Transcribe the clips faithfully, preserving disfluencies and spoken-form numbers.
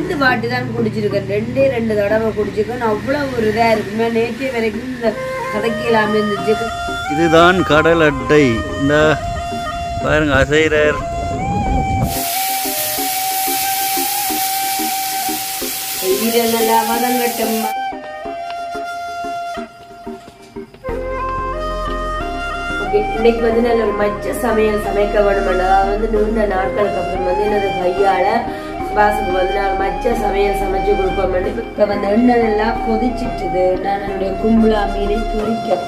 ரெண்டு வாட்டி தான் குடிச்சிருக்கேன். ரெண்டே ரெண்டு தடவை குடிச்சிருக்கேன். அவ்வளோ ஒரு இதாக இருக்குமே. நேற்று வரைக்கும் இந்த கதைக்கு இல்லாமல் இருந்துச்சு. இதுதான் கடல் அட்டை. இந்த பாருங்க அசைரர். இதெல்லாம் வதங்கட்டும். இன்னைக்கு வந்து நல்ல ஒரு மச்ச சமையல் சமைக்க வேணும். அதாவது வந்து நீண்ட நாட்களுக்கு அப்புறம் வந்து எனது கையால சுபாஷுக்கு வந்து நான் மச்ச சமையல் சமைச்சு கொடுப்போம். இப்ப வந்து எண்ணெய் எல்லாம் கொதிச்சிட்டுது. நான் என்னுடைய கும்பலா மீனை பொரிக்க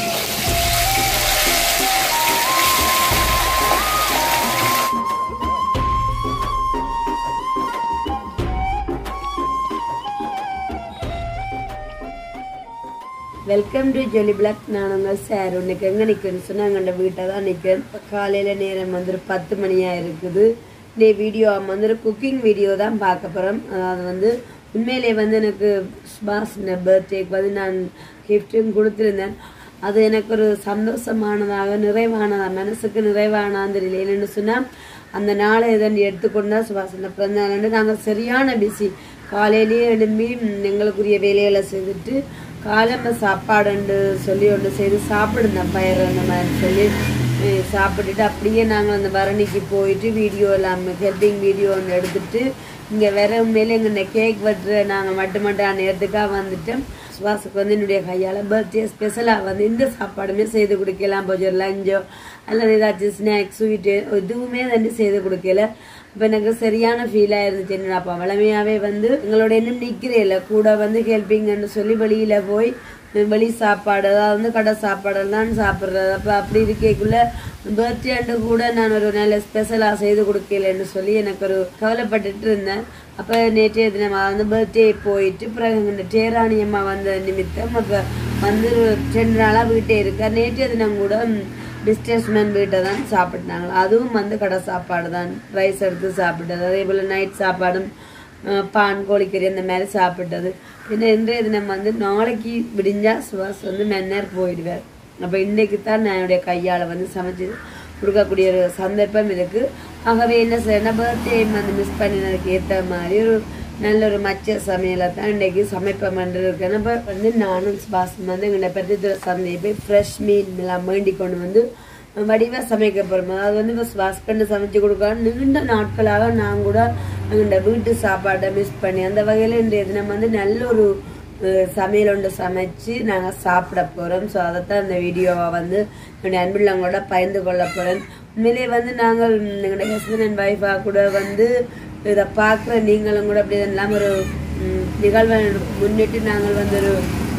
வெல்கம் டு ஜொலி பிளாக். நான் உங்கள் சார். இன்னைக்கு எங்கே நிற்கணும்னு சொன்னால் எங்கள்ட வீட்டை தான் நிற்கிறேன். இப்போ காலையில் நேரம் வந்து பத்து மணியாக இருக்குது. இந்த வீடியோ வந்து ஒரு குக்கிங் வீடியோ தான் பார்க்க போகிறோம். அதாவது வந்து உண்மையிலே வந்து எனக்கு சுபாஷ் பர்த்டேக்கு வந்து நான் கிஃப்ட்டும் கொடுத்துருந்தேன். அது எனக்கு ஒரு சந்தோஷமானதாக நிறைவானதாக மனசுக்கு நிறைவானான்னு தெரியல. என்னென்னு சொன்னால் அந்த நாளை இதன் எடுத்துக்கொண்டா சுபாஷ் பிறந்த நாள் நாங்கள் சரியான பிஸி. காலையிலேயே எழும்பி எங்களுக்குரிய வேலைகளை செய்துட்டு காலம்ப சாப்பாடுண்டு சொல்லி ஒன்று செய்து சாப்பிடுந்தேன். பயிர் அந்த மாதிரி சொல்லி சாப்பிட்டுட்டு அப்படியே நாங்கள் அந்த பரணிக்கு போயிட்டு வீடியோ எல்லாம் ஹெல்பிங் வீடியோ ஒன்று எடுத்துட்டு இங்கே வேற உண்மையிலே எங்கள் கேக் வெட்டுற நாங்கள் மட்டும் மட்டும் நேரத்துக்காக வந்துட்டோம். சுபாஷுக்கு வந்து என்னுடைய கையால் பர்த்டே ஸ்பெஷலாக வந்து இந்த சாப்பாடுமே செய்து கொடுக்கலாம். கொஞ்சம் லஞ்சோ அல்லது ஏதாச்சும் ஸ்நாக்ஸ் ஸ்வீட்டு எதுவுமே வந்து செய்து கொடுக்கல. இப்போ எனக்கு சரியான ஃபீலாக இருந்துச்சு. என்னடாப்பா வளமையாகவே வந்து எங்களோட இன்னும் நிற்கிறே இல்லை கூட வந்து ஹெல்பிங்கன்னு சொல்லி வெளியில் போய் வெளி சாப்பாடு அதாவது வந்து கடை சாப்பாடெல்லாம் சாப்பிட்றது. அப்போ அப்படி இருக்கக்குள்ள பர்த்டேண்டு கூட நான் ஒரு நல்ல ஸ்பெஷலாக செய்து கொடுக்கலன்னு சொல்லி எனக்கு ஒரு கவலைப்பட்டுட்டு இருந்தேன். அப்போ நேற்றைய தினம் வந்து பர்த்டே போயிட்டு பிறகு இந்த டேராணி அம்மா வந்த நிமித்தம் அப்போ வந்து ரெண்டு நாளாக வீட்டே இருக்கா. நேற்றைய தினம் கூட பிஸ்னஸ்மேன் வீட்டை தான் சாப்பிட்டாங்க. அதுவும் வந்து கடை சாப்பாடு தான். ரைஸ் எடுத்து சாப்பிட்டது. அதே போல் நைட் சாப்பாடும் பான் கோழிக்கறி அந்த மாதிரி சாப்பிட்டது. ஏன்னா இன்றைய தினம் வந்து நாளைக்கு விடிஞ்சா சுபாஷ் வந்து மென்னர் போயிடுவார். அப்போ இன்றைக்கு தான் நான் என்னுடைய கையால் வந்து சமைச்சு கொடுக்கக்கூடிய ஒரு சந்தர்ப்பம் இருக்குது. ஆகவே என்ன செய்யணும் பர்த்டே வந்து மிஸ் பண்ணினதுக்கு ஏற்ற மாதிரி ஒரு நல்ல ஒரு மச்ச சமையலை தான் இன்றைக்கு சமைப்பேன் இருக்கேன். இப்போ வந்து நானும் சுபாஷ் வந்து எங்களை பற்றி சந்தையை போய் ஃப்ரெஷ் மீன் எல்லாம் வேண்டி கொண்டு வந்து வடிவாக சமைக்க போகிறோம். அதாவது வந்து இப்போ சுபாஷ் கண்டு சமைச்சு கொடுக்கலாம். நீண்ட நாட்களாக நான் கூட எங்கள்ட வீட்டு சாப்பாட்டை மிஸ் பண்ணி அந்த வகையில் இன்றைய தினம் வந்து நல்ல ஒரு சமையல் ஒன்று சமைச்சு நாங்கள் சாப்பிட போகிறோம். ஸோ அதைத்தான் இந்த வீடியோவை வந்து என்னுடைய அன்புள்ளவங்களோட பகிர்ந்து கொள்ள போகிறேன். உண்மையிலே வந்து நாங்கள் எங்களுடைய ஹஸ்பண்ட் அண்ட் ஒய்ஃபாக கூட வந்து இதை பார்க்குற நீங்களும் கூட அப்படி இல்லாமல் ஒரு நிகழ்வை முன்னிட்டு நாங்கள் வந்து ஒரு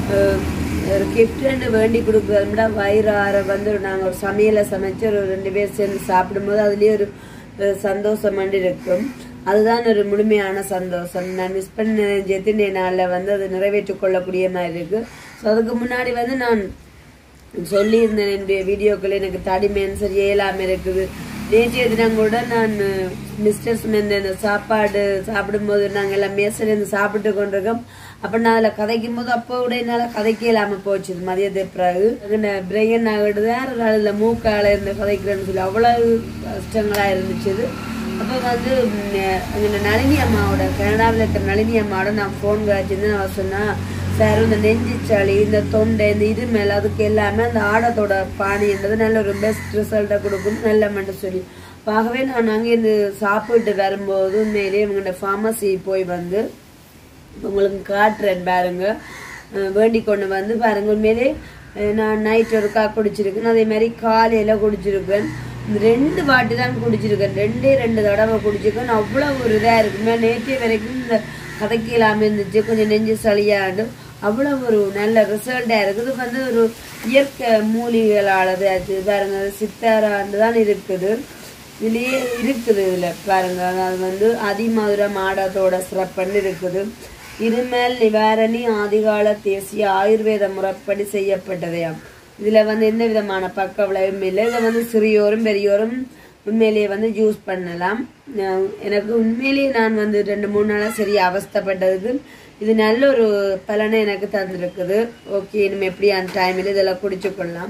ஒரு கிஃப்ட் வேண்டி கொடுக்குறத விட வயிறார வந்து நாங்கள் ஒரு சமையலை சமைச்சு ஒரு ரெண்டு பேர் சேர்ந்து சாப்பிடும்போது அதுலேயே ஒரு சந்தோஷம் வந்து இருக்கும். அதுதான் ஒரு முழுமையான சந்தோஷம். நான் மிஸ் பண்ண ஜெத்தின நாளில் வந்து அதை நிறைவேற்றிக் கொள்ளக்கூடிய மாதிரி இருக்குது. ஸோ அதுக்கு முன்னாடி வந்து நான் சொல்லியிருந்தேன் என்னுடைய வீடியோக்கள் எனக்கு தடிமேன் சரி இயலாமல் இருக்குது. நேற்றைய தினம் கூட நான் மிஸ்டர்ஸ் இந்த சாப்பாடு சாப்பிடும்போது நாங்கள் எல்லாம் மேசிலேருந்து சாப்பிட்டு கொண்டிருக்கோம். அப்போ நான் அதில் கதைக்கும் போது அப்போ கூட என்னால் கதைக்க இல்லாமல் போச்சு. மதியத்தை பிறகு பிரெயின் ஆகிட்டு வேறு அதில் மூக்கால இருந்து கதைக்கிறேன்னு சொல்லி அவ்வளவு கஷ்டங்களாக இருந்துச்சு. அப்போ வந்து எங்கள் நளினி அம்மாவோட கனடாவில் இருக்கிற நளினி அம்மாவோட நான் ஃபோன் காய்ச்சிருந்து நான் சொன்னேன், சார் இந்த நெஞ்சு சளி இந்த தொண்டை இந்த இது மேலே அதுக்கு எல்லாமே அந்த ஆடத்தோட பாணின்றது நல்ல ஒரு பெஸ்ட் ரிசல்ட்டை கொடுக்கும் நல்ல மட்டும் சொல்லி. ஆகவே நான் அங்கேருந்து சாப்பிட்டு வரும்போது உண்மையிலேயே இவங்களோட ஃபார்மசி போய் வந்து உங்களுக்கு காட்டுறேன் பாருங்க. வேண்டி கொண்டு வந்து பாருங்க. உண்மையிலே நான் நைட் ஒருக்கா குடிச்சிருக்கேன். அதே மாதிரி காலையில் குடிச்சிருக்கேன். ரெண்டு வாட்டி தான் குடிச்சிருக்கேன். ரெண்டே ரெண்டு தடவை குடிச்சிருக்கேன். அவ்வளோ ஒரு இதாக இருக்குமே. நேற்று வரைக்கும் இந்த கதைக்கு இல்லாமல் இருந்துச்சு. கொஞ்சம் நெஞ்சு சளியாண்டு அவ்வளோ ஒரு நல்ல ரிசல்ட்டாக இருக்குது. வந்து ஒரு இயற்கை மூலிகைகளானது அது பாருங்க. சித்தாராண்டு தான் இருக்குது. இதுலேயே இருக்குது. இதில் பாருங்க. அது வந்து அதிமதுரம் ஆடத்தோட சிறப்புன்னு இருக்குது. இருமல் நிவாரணி ஆதிகால தேசிய ஆயுர்வேத முறைப்படி செய்யப்பட்டதையாம். இதில் வந்து எந்த விதமான பக்க விளைவும் இல்லை. இதை வந்து சிறியோரும் பெரியோரும் உண்மையிலேயே வந்து யூஸ் பண்ணலாம். எனக்கு உண்மையிலேயே நான் வந்து ரெண்டு மூணு நாளாக சரி அவஸ்தைப்பட்டதுக்கு இது நல்ல ஒரு பலனை எனக்கு தந்திருக்குது. ஓகே, இனிமேல் எப்படி அந்த டைமில் இதெல்லாம் குடிச்சு கொள்ளலாம்.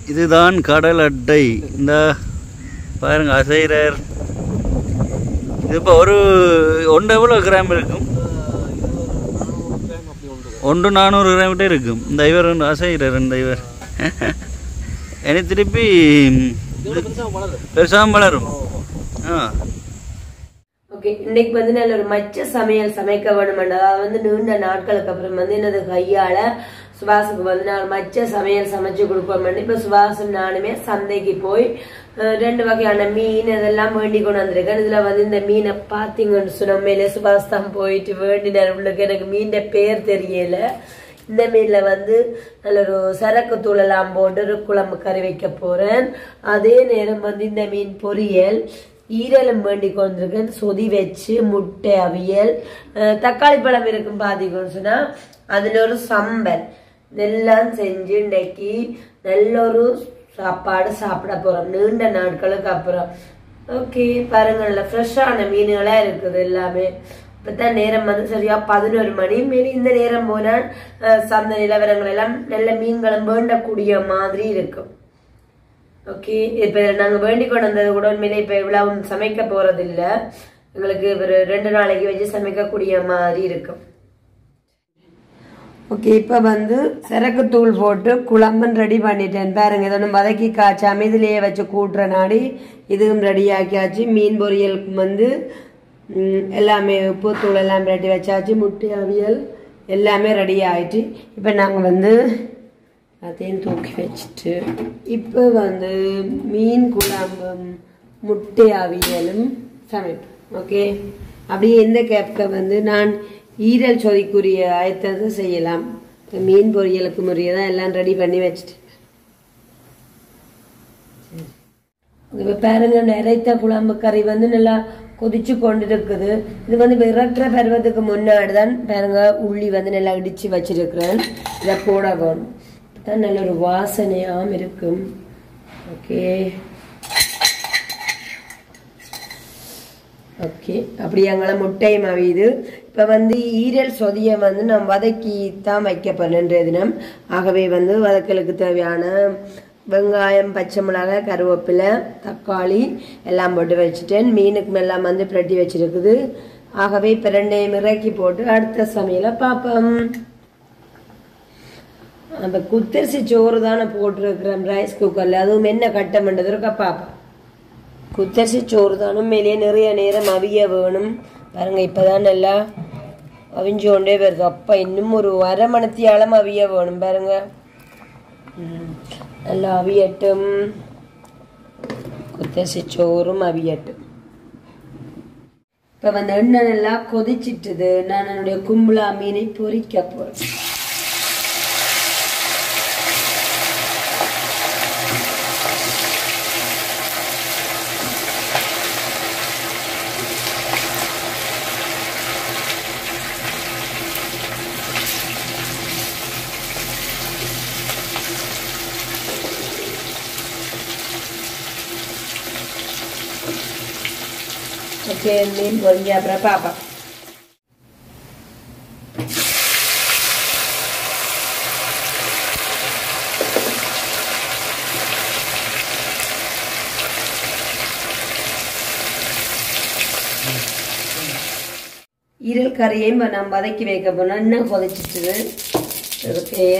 இதுதான் கடல் அட்டை. இந்த பாருங்க அசைறார். இது இப்போ ஒரு ஒன்று எவ்வளோ கிராம் இருக்கும்? ஒன்று நானூறு கிராம் கிட்டே இருக்கும். இந்த இவர் ஒன்று அசைறார். இந்த இவர் இனி திருப்பி பெருசாக வளரும். ஆ ஓகே, இன்னைக்கு வந்து நல்ல ஒரு மச்ச சமையல் சமைக்க வேணுமெண்டா. அதாவது வந்து நீண்ட நாட்களுக்கு அப்புறம் வந்து என்னது கையால சுபாஷுக்கு வந்து நான் மச்ச சமையல் சமைச்சு கொடுப்போம். இப்ப சுபாஷும் நானுமே சந்தைக்கு போய் ரெண்டு வகையான மீன் இதெல்லாம் வேண்டி கொண்டு வந்திருக்கேன். இதுல வந்து இந்த மீனை பாத்தீங்கன்னு சொன்ன மேலே சுபாஷ் தான் போயிட்டு வேண்டினார் உள்ளுக்கு. எனக்கு மீன் பேர் தெரியல. இந்த மீன்ல வந்து நல்ல ஒரு சரக்கு தூள் எல்லாம் போட்டு ஒரு குழம்பு கறி வைக்க போறேன். அதே நேரம் வந்து இந்த மீன் பொரியல், ஈரலும் வேண்டி கொண்டிருக்கேன். சொதி வச்சு முட்டை அவியல், தக்காளி பழம் இருக்கும் பாத்தீங்கன்னு சொன்னா அதுல ஒரு சம்பல் எல்லாம் செஞ்சு இன்றைக்கு நல்ல ஒரு சாப்பாடு சாப்பிட போறோம் நீண்ட நாட்களுக்கு அப்புறம். ஓகே பாருங்க, நல்ல ஃப்ரெஷ்ஷான மீன்களா இருக்குது எல்லாமே. இப்பதான் நேரம் வந்து சரியா பதினோரு மணி மேலே. இந்த நேரம் போனால் சந்தை நிலவரங்கள் எல்லாம் நல்ல மீன்களும் வேண்டக்கூடிய மாதிரி இருக்கும். ஓகே, இப்ப நாங்க வேண்டிக் கொண்டு வந்தது கூட உண்மையிலே இப்ப இவ்வளவு சமைக்க போறது இல்ல. எங்களுக்கு ஒரு ரெண்டு நாளைக்கு வச்சு சமைக்கக்கூடிய மாதிரி இருக்கும். ஓகே, இப்ப வந்து சரக்கு தூள் போட்டு குழம்புன்னு ரெடி பண்ணிட்டேன். பாருங்க, இதை ஒன்றும் வதக்கி காய்ச்சாம இதுலயே வச்சு கூட்டுற நாடி இதுவும் ரெடி ஆக்கியாச்சு. மீன் பொரியலுக்கு வந்து எல்லாமே உப்பு தூள் எல்லாம் ரெடி வச்சாச்சு. முட்டை அவியல் எல்லாமே ரெடி ஆயிட்டு இப்ப நாங்க வந்து அதையும் தூக்கி வச்சுட்டு இப்போ வந்து மீன் குழம்பும் முட்டை அவியலும் சமைப்போம். ஓகே, அப்படியே எந்த கேப்க வந்து நான் ஈரல் சொதிக்குரிய ஆயத்தத்தை செய்யலாம். மீன் பொரியலுக்கு முறையதான் எல்லாம் ரெடி பண்ணி வச்சுட்டேன். இப்போ பாருங்க, நிறைத்த குழம்பு கறி வந்து நல்லா கொதிச்சு கொண்டு இருக்குது. இது வந்து விரட்டுற பருவத்துக்கு முன்னாடி தான் பாருங்க உள்ளி வந்து நல்லா இடிச்சு வச்சிருக்கிறேன். இதை போட வேணும், தான் நல்ல ஒரு வாசனையாம் இருக்கும். ஓகே ஓகே அப்படி எங்களை முட்டையும் அவியுது. இப்போ வந்து ஈரல் சொதியை வந்து நான் வதக்கி தான் வைக்க போறேன் தினம். ஆகவே வந்து வதக்கலுக்கு தேவையான வெங்காயம், பச்சை மிளகாய், கருவேப்பிலை, தக்காளி எல்லாம் போட்டு வச்சுட்டேன். மீனுக்கு எல்லாம் வந்து பிரட்டி வச்சிருக்குது. ஆகவே இப்போ ரெண்டையும் இறக்கி போட்டு அடுத்த சமையலை பார்ப்போம். அந்த குத்தரிசி சோறு தானே போட்டிருக்கிறேன் ரைஸ் குக்கர்ல. அதுவும் என்ன கட்ட பண்ணுறதுக்கா பாப்பா. குத்தரிசி சோறு தானும் மேலேயே நிறைய நேரம் அவிய வேணும். பாருங்க, இப்பதான் நல்லா அவிஞ்சு கொண்டே வருது. அப்பா இன்னும் ஒரு அரை மணித்தியாலம் அவிய வேணும். பாருங்க, நல்லா அவியட்டும். குத்தரிசி சோறும் அவியட்டும். இப்ப வந்து எண்ணெய் நல்லா கொதிச்சிட்டுது. நான் என்னுடைய கும்பலா மீனை பொரிக்க போறேன். ஓகே, மீன் பொரிஞ்ச அப்புறம் பாப்பா. ஈரல் கறியையும் நம்ம வதக்கி வைக்க போனோம். இன்னும் கொதிச்சிட்டு ஓகே.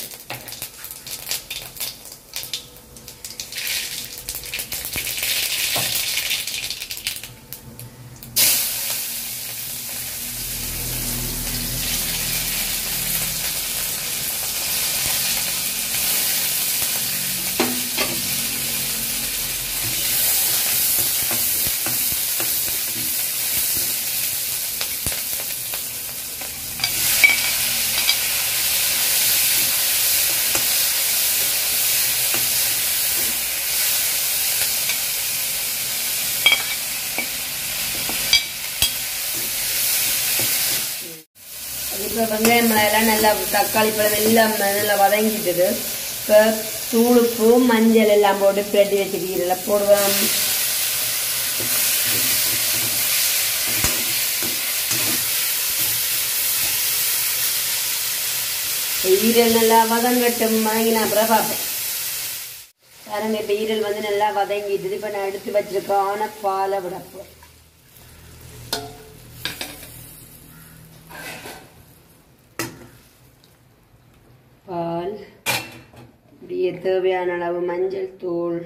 இப்போ வெங்காயம் எல்லாம் நல்லா தக்காளி பழம் எல்லாம் நல்லா வதங்கிட்டுது. இப்போ தூளுப்பு மஞ்சள் எல்லாம் போட்டு பிரட்டி வச்சுட்டு ஈரலை போடுவேன். ஈரல் நல்லா வதங்கட்டும், வதங்கினா அப்புறம் பார்ப்பேன். பாருங்க இப்போ ஈரல் வந்து நல்லா வதங்கிட்டு இப்போ நான் எடுத்து வச்சிருக்கான பாலை விடப்போம். பால் இப்படியே தேவையான அளவு மஞ்சள் தூள்,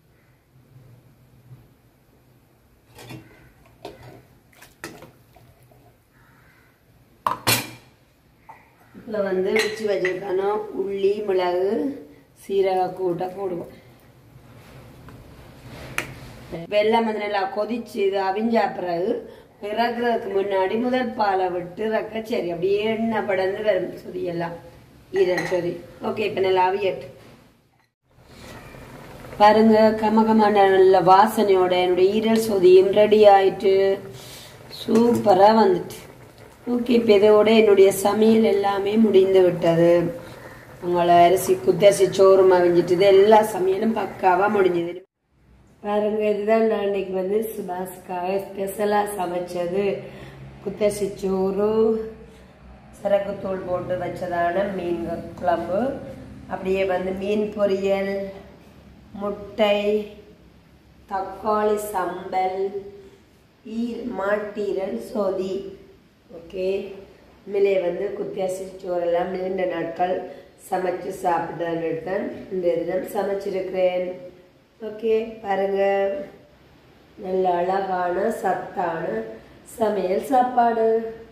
இதில் வந்து வச்சு வச்சிருக்கானோ உள்ளி மிளகு சீரக கூட்டை போடுவோம். வெள்ளம் வந்து நல்லா கொதிச்சு இது அவிஞ்சா பிறகு இறக்குறதுக்கு முன்னாடி முதல் பாலை விட்டு இறக்க சரி அப்படியே எண்ணெய் படந்து வரும் சொதி எல்லாம் ஈரல் சொதி. ஓகே இப்போ நல்லா அவியட்டு பாருங்க கமகமான நல்ல வாசனையோட என்னுடைய ஈரல் சொதியும் ரெடி ஆயிட்டு சூப்பராக வந்துட்டு. ஓகே இப்போ இதோட என்னுடைய சமையல் எல்லாமே முடிந்து விட்டது. உங்களை அரிசி குத்தரிசி சோறு மவிஞ்சிட்டு இது எல்லா சமையலும் பக்காவாக முடிஞ்சது. பாருங்க இதுதான் நான் இன்னைக்கு வந்து சுபாஷுக்காக ஸ்பெஷலாக சமைச்சது. குத்தரிசி சோறு, சரக்குத்தூள் போட்டு வச்சதான மீன் குழம்பு, அப்படியே வந்து மீன் பொரியல், முட்டை, தக்காளி சம்பல், ஈர் மாட்டீரல் சொதி. ஓகே மேலே வந்து குத்தியாசி சோறெல்லாம் நீண்ட நாட்கள் சமைச்சு சாப்பிட்டு இந்த தினம் சமைச்சிருக்கிறேன். ஓகே பாருங்க நல்ல அழகான சத்தான சமையல் சாப்பாடு.